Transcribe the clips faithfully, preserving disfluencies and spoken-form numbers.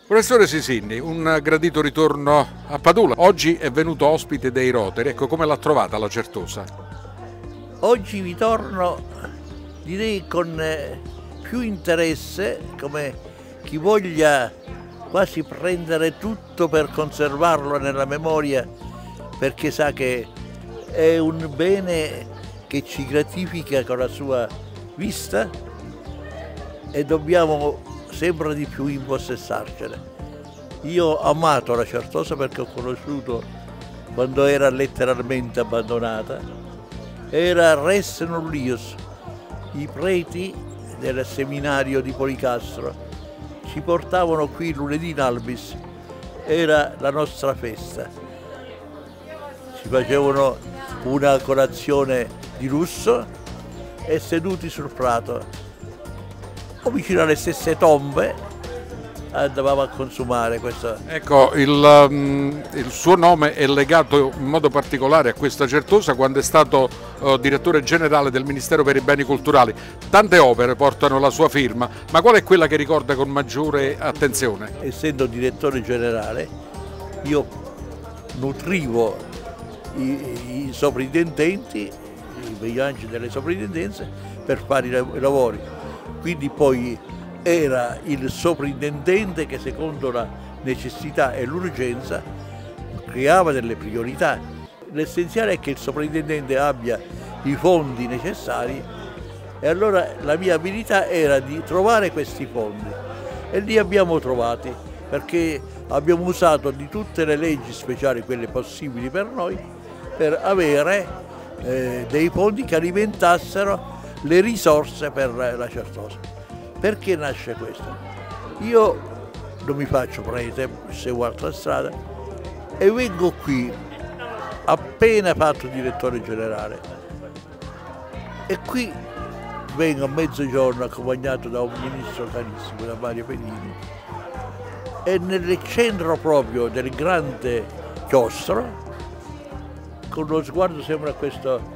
Professore Sisinni, un gradito ritorno a Padula. Oggi è venuto ospite dei Rotary, ecco, come l'ha trovata la Certosa? Oggi vi torno, direi, con più interesse, come chi voglia quasi prendere tutto per conservarlo nella memoria, perché sa che è un bene che ci gratifica con la sua vista e dobbiamo sempre di più impossessarcene. Io ho amato la Certosa perché ho conosciuto quando era letteralmente abbandonata. Era res nullius, i preti del seminario di Policastro ci portavano qui lunedì in albis, era la nostra festa. Ci facevano una colazione di lusso e seduti sul prato o vicino alle stesse tombe andavamo a consumare questo. Ecco, il, um, il suo nome è legato in modo particolare a questa Certosa quando è stato uh, direttore generale del Ministero per i Beni Culturali. Tante opere portano la sua firma, ma qual è quella che ricorda con maggiore attenzione? Essendo direttore generale, io nutrivo i, i soprintendenti, i vigilanti delle soprintendenze per fare i lavori. Quindi poi era il soprintendente che secondo la necessità e l'urgenza creava delle priorità. L'essenziale è che il soprintendente abbia i fondi necessari e allora la mia abilità era di trovare questi fondi e li abbiamo trovati perché abbiamo usato di tutte le leggi speciali, quelle possibili per noi, per avere eh, dei fondi che alimentassero le risorse per la Certosa. Perché nasce questo? Io non mi faccio prete, seguo altra strada e vengo qui appena fatto direttore generale e qui vengo a mezzogiorno accompagnato da un ministro carissimo, da Mario Pedini, e nel centro proprio del grande chiostro, con lo sguardo sempre a questo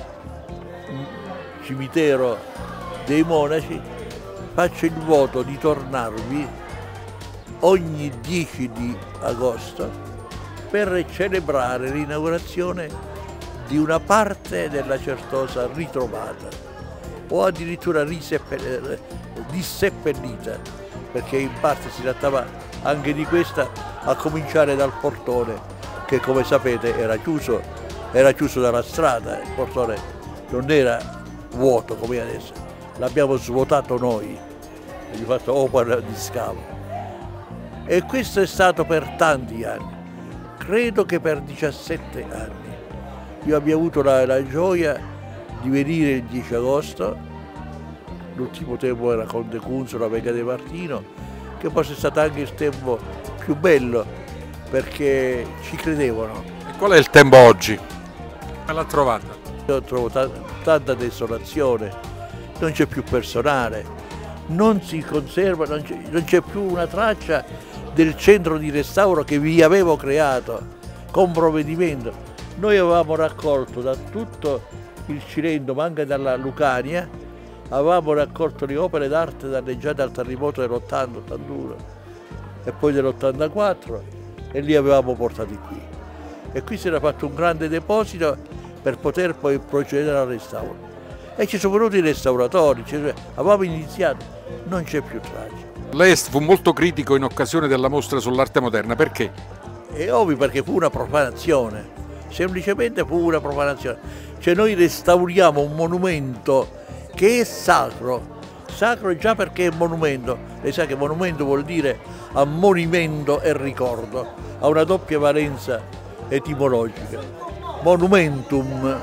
cimitero dei monaci, faccio il voto di tornarvi ogni dieci di agosto per celebrare l'inaugurazione di una parte della Certosa ritrovata o addirittura disseppellita, perché in parte si trattava anche di questa, a cominciare dal portone che, come sapete, era chiuso, era chiuso dalla strada. Il portone non era vuoto come adesso, l'abbiamo svuotato noi, abbiamo fatto opera di scavo e questo è stato per tanti anni, credo che per diciassette anni. Io abbia avuto la, la gioia di venire il dieci agosto, l'ultimo tempo era Conte Cunzo, la Vega De Martino, che forse è stato anche il tempo più bello perché ci credevano. E qual è il tempo oggi? Me l'ha trovata? Io trovo tanta desolazione, non c'è più personale, non si conserva, non c'è più una traccia del centro di restauro che vi avevo creato con provvedimento. Noi avevamo raccolto da tutto il Cilento, ma anche dalla Lucania, avevamo raccolto le opere d'arte danneggiate dal terremoto dell'ottanta ottantuno e poi dell'ottantaquattro e li avevamo portati qui. E qui si era fatto un grande deposito per poter poi procedere al restauro. E ci sono venuti i restauratori, avevamo iniziato, non c'è più traccia. Lei fu molto critico in occasione della mostra sull'arte moderna, perché? È ovvio, perché fu una profanazione, semplicemente fu una profanazione. Cioè noi restauriamo un monumento che è sacro, sacro già perché è monumento. Lei sa che monumento vuol dire ammonimento e ricordo, ha una doppia valenza etimologica. Monumentum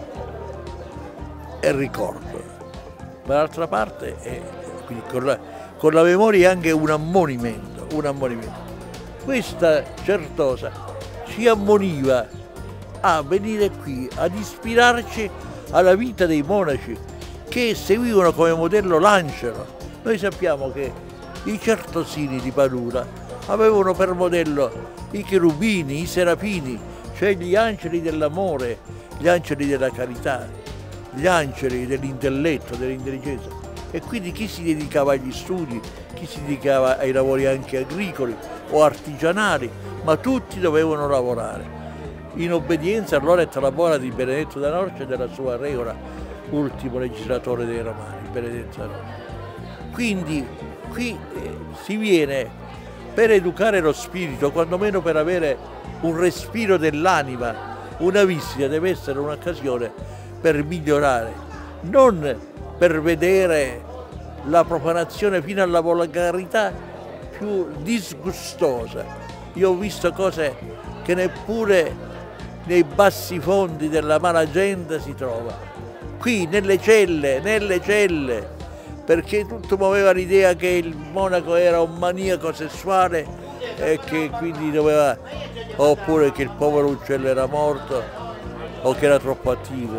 e ricordo, ma dall'altra parte è, quindi con, la, con la memoria è anche un ammonimento, un ammonimento. Questa Certosa ci ammoniva a venire qui, ad ispirarci alla vita dei monaci che seguivano come modello l'Angelo. Noi sappiamo che i certosini di Padula avevano per modello i cherubini, i serafini, cioè gli angeli dell'amore, gli angeli della carità, gli angeli dell'intelletto, dell'intelligenza. e quindi chi si dedicava agli studi, chi si dedicava ai lavori anche agricoli o artigianali, ma tutti dovevano lavorare in obbedienza all'oret labora di Benedetto da Norcia e della sua regola, ultimo legislatore dei Romani, Benedetto da Norcia. Quindi qui eh, si viene per educare lo spirito, quantomeno per avere un respiro dell'anima. Una visita deve essere un'occasione per migliorare, non per vedere la profanazione fino alla volgarità più disgustosa. Io ho visto cose che neppure nei bassi fondi della mala gente si trova. Qui nelle celle, nelle celle, perché tutto muoveva l'idea che il monaco era un maniaco sessuale e che quindi doveva, oppure che il povero uccello era morto o che era troppo attivo.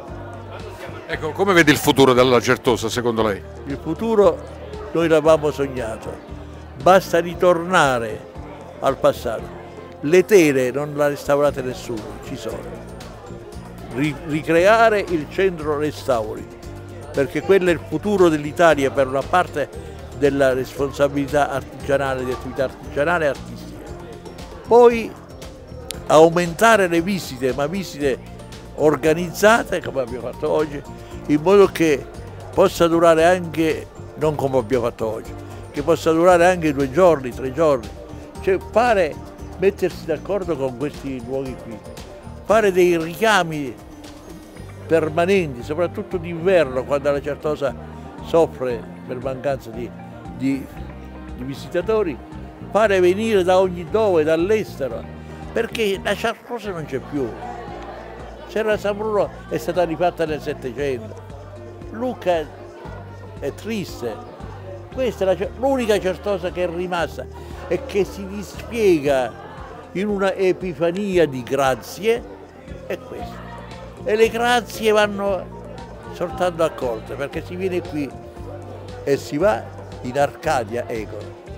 Ecco, come vedi il futuro della Certosa secondo lei? Il futuro noi l'avevamo sognato, basta ritornare al passato. Le tele non le ha restaurate nessuno, ci sono. Ricreare il centro restauri, perché quello è il futuro dell'Italia per una parte della responsabilità artigianale, di attività artigianale e artistica. Poi aumentare le visite, ma visite organizzate come abbiamo fatto oggi, in modo che possa durare anche, non come abbiamo fatto oggi, che possa durare anche due giorni, tre giorni. Cioè fare, mettersi d'accordo con questi luoghi qui, fare dei richiami permanenti, soprattutto d'inverno, quando la Certosa soffre per mancanza di, di, di visitatori, fare venire da ogni dove, dall'estero, perché la Certosa non c'è più. Serra San Bruno è stata rifatta nel Settecento, Lucca è triste, questa è l'unica Certosa che è rimasta e che si dispiega in una epifania di grazie, è questa. E le grazie vanno soltanto accolte, perché si viene qui e si va in Arcadia Ego.